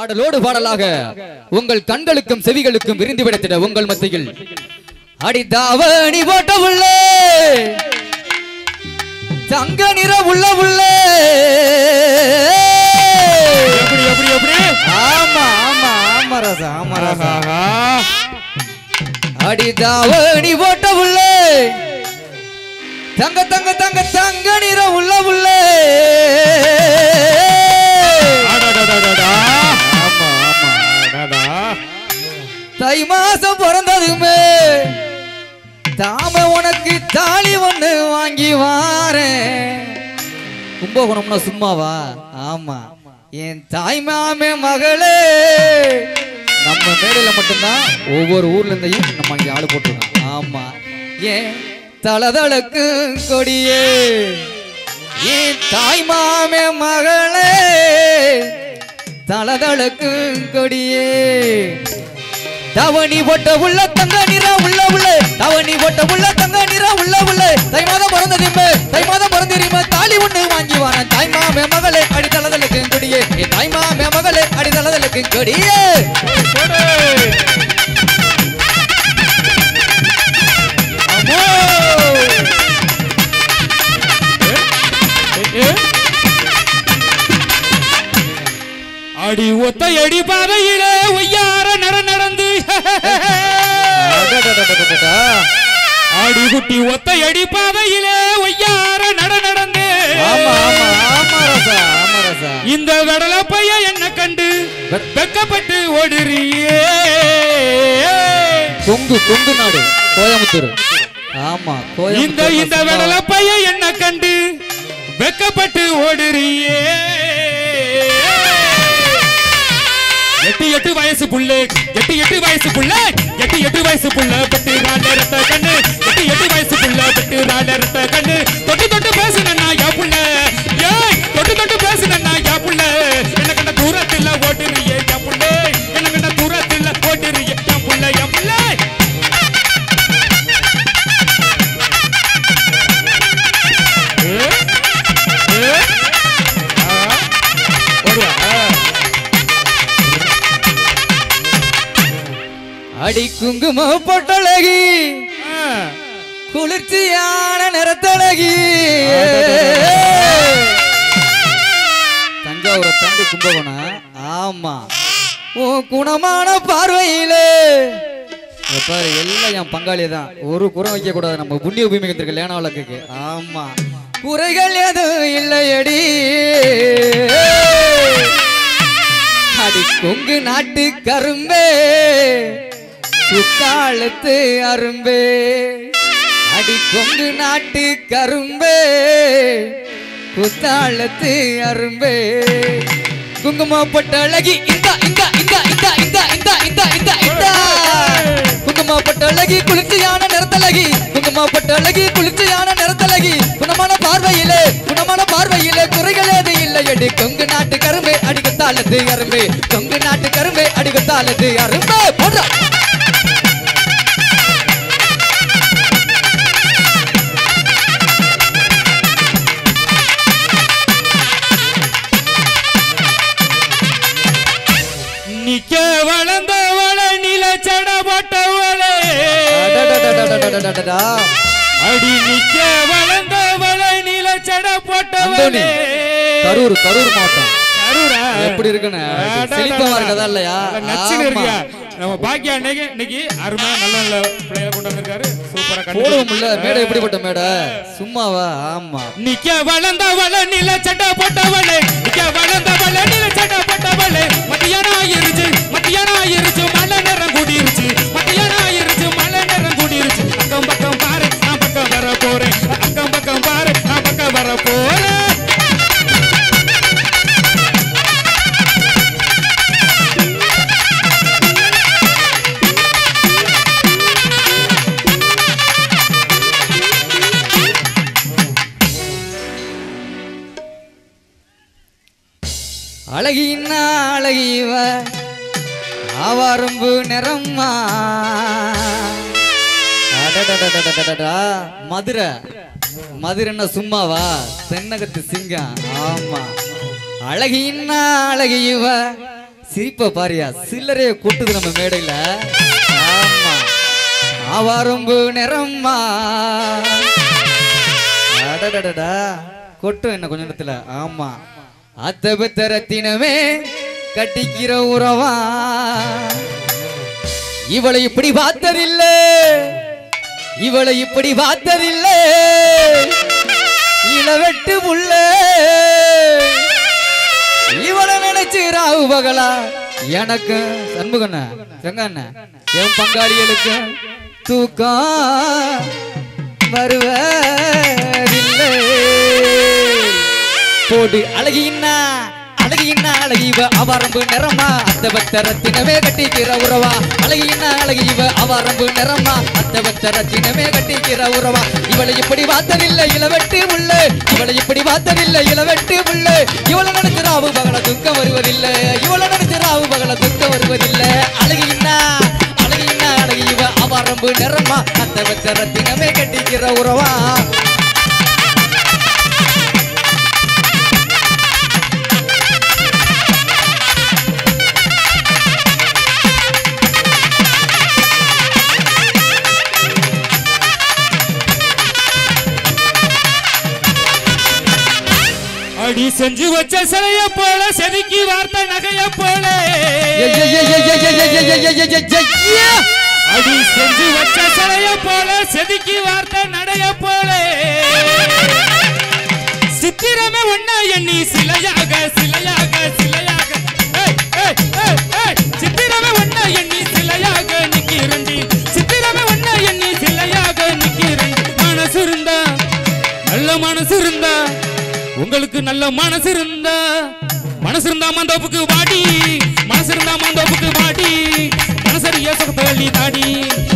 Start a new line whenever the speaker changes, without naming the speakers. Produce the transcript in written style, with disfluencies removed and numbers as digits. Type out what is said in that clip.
பாடலோடு பாடலாக உங்கள் கண்களுக்கும் செவிகளுக்கும் விருந்து விடத்திட உங்கள் மத்தியில் அடிதாவணி போட்ட உள்ளே தங்க நிற உள்ள உள்ளே ஆமா ஆமா ஆமா ராசா ஆமா ராசா அடிதாவணி போட்ட உள்ளே தங்க தங்க தங்க தங்க நிற உள்ள உள்ளே தை மாசம் பிறந்ததுமே தாம உனக்கு தாலி ஒண்ணு வாங்கி வாரேன். கும்பகோணம்னா சும்மாவா? ஆமா, என் தாய் மாமே மகளே. நம்ம மேடையில மட்டும்தான் ஒவ்வொரு ஊர்ல இருந்தையும் நம்ம இங்க ஆளு போட்டுருக்கோம். ஆமா, ஏன் தலதளக்கு கொடியே என் தாய் மாமே மகளே, தலதளக்கு கொடியே. தவணி போட்ட உள்ள தங்க நிற உள்ள உள்ள, தவணி போட்ட உள்ள தங்க நிற உள்ள உள்ள. தை மாதம் பிறந்ததுமே தை மாதம் பிறந்திருமே தாலி ஒண்ணு வாங்கி வாரேன். தாய் மாமே மகளே அடி தலதளக்கு கொடியே, என் தாய் மாமே மகளே அடி தலதளக்கு கொடியே.
அடி ஒத்தையடி பாதையிலே ஒய்யார நடந்து அடி குட்டி ஒத்தையடி பாதையிலே ஒய்யார நடந்து இந்த வெடல பைய என்ன கண்டு வெக்கப்பட்டு ஓடுறியே.
கொங்கு கொங்கு நாடு கோயம்புத்தூர். ஆமா,
இந்த வெடல பைய என்ன கண்டு வெக்கப்பட்டு ஓடுறியே. எட்டு வயசு புள்ள, எட்டு வயசு புள்ள, எட்டு வயசு புள்ள பட்டு ராடரத்த கண்ணு, எட்டு வயசு புள்ள பட்டு ராடரத்த கண்ணு. தொட்டு தொட்டு பேசுனா யா புள்ள, ஏய் தொட்டு தொட்டு பேசுனா யா புள்ள. என்ன கண்ட தூரத்துல ஓடுறியே யா புள்ள, என்ன கண்ட தூரத்துல ஓடுறியே யா புள்ள, யா புள்ள.
அடி குங்கும பொட்டழகி குளிர்ச்சியான நிறத்தழகி, தஞ்சாவூரை தாண்டி கும்பகோணம். ஆமா, உன் குணமான பார்வையிலே பாரு எல்லாம் என் பங்காளி தான். ஒரு குறை வைக்க கூடாது நம்ம புண்ணிய பூமிக்கு லேனா வழக்குக்கு. ஆமா, குறைகள் எதுவும் இல்லையடி. அடி கொங்கு நாட்டு கரும்பே குத்தாலத்து அரும்பே, அடி கொங்கு நாட்டு கரும்பே குத்தாலத்து அரும்பே. குங்குமப்பட்ட அழகி இந்த இந்த இந்த இந்த இந்த இந்த இந்த இந்த இந்த குங்குமப்பட்ட அழகி குளிர்ச்சியான நிறத்தழகி, குங்குமப்பட்ட அழகி குளிர்ச்சியான நிறத்தழகி. குணமான பார்வையிலே குணமான பார்வையிலே குறைகள் ஏது இல்லையடி. கொங்கு நாட்டு கரும்பே அடி குத்தாலத்து அரும்பே, கொங்கு நாட்டு கரும்பே அடி குத்தாலத்து அரும்பே. போடுற
நிக்க வளர்ந்தவள நிலச்சட போட்டவளே, அடி நிக்க வளர்ந்தவள நிலச்சட போட்டவளே.
கரூர் கரூர் மாவட்டம்.
கரூரா
எப்படி இருக்குன்னு செழிப்பா இருக்கதா இல்லையா?
நச்சுன்னு இருக்கியா? நம்ம பாக்கியா இன்னைக்கு அருமை நல்ல நல்ல பிள்ளைகளை கொண்டு வந்திருக்காரு. சூப்பரா
போடுவோம் இல்ல மேடை. எப்படிப்பட்ட மேடை? சும்மாவா? ஆமா,
நிக்க வளர்ந்தவள நிலச்சட போட்டவளே, நிக்க வளர்ந்தவள நிலச்சட போட்டவளே. மத்தியானம் ஆயிருச்சு மத்தியானம் ஆயிருச்சு மழை நேரம் கூடிருச்சு, மத்தியானம் ஆயிருச்சு மழை நேரம் கூடிருச்சு. அக்கம் பக்கம் பாரு நான் பக்கம் வர போறேன், அக்கம் பக்கம் பாரு நான் பக்கம் வர போறேன்.
அழகின்னா அழகிவ ஆவாரம்பு நிறம்மா. மதுரை மதுரைன்னா சும்மாவா? தென்னகத்து சிங்கம். ஆமா, அழகின்னா அழகிவ சிரிப்ப பாரியா சில்லறைய கொட்டுது நம்ம மேடையில. ஆமா ஆவாரம்பு நிறம்மா அடடடடா கொட்டும் என்ன கொஞ்ச நேரத்துல. ஆமா அத்த பெத்த ரத்தினமே கட்டிக்கிற உறவா இவளை இப்படி பார்த்ததில்லை இவளை இப்படி பார்த்ததில்லை இளவெட்டு புள்ள இவளை நினைச்சு ராவு பகலா எனக்கு சண்முகண்ண செங்கண்ண என் பங்காளிகளுக்கு தூக்கம் வருவதில்லை. போடு அழகின்னா அழகின்னா அழகிவ அவாரம்பு நிறமா அத்த பக்த ரத்தினமே கட்டிக்கிற உறவா அழகின்னா அழகிவ அவாரம்பு நிறமா அத்த பக்த ரத்தினமே கட்டிக்கிற உறவா இவளை இப்படி பார்த்ததில்லை இளவெட்டு உள்ள இவளை இப்படி பார்த்ததில்லை இளவெட்டு உள்ள இவளை நினைச்சு ராவு பகல துக்கம் வருவதில்லை இவளை நினைச்சு ராவு பகல துக்கம் வருவதில்லை. அழகின்னா அழகின்னா அழகிவ அவாரம்பு நிறமா அத்த பக்த ரத்தினமே கட்டிக்கிற உறவா.
அடி செஞ்சு வச்ச சிலைய போல செதுக்கி வார்த்தை நகைய போல அடி செஞ்சு வச்ச சிலைய போல செதுக்கி வார்த்தை நடைய போல சித்திரமே ஒன்ன எண்ணி சிலையாக சிலையாக சிலையாக சித்திரமே ஒன்ன எண்ணி சிலையாக நிக்கிறண்டி சித்திரமே ஒன்ன எண்ணி சிலையாக நிக்கிறண்டி. மனசு இருந்தா நல்ல மனசு இருந்தா உங்களுக்கு நல்ல மனசு இருந்தா மந்தோப்புக்கு வாடி மனசு இருந்தா மந்தோப்புக்கு வாடி மனசரிய சொகத்தள்ளி தாடி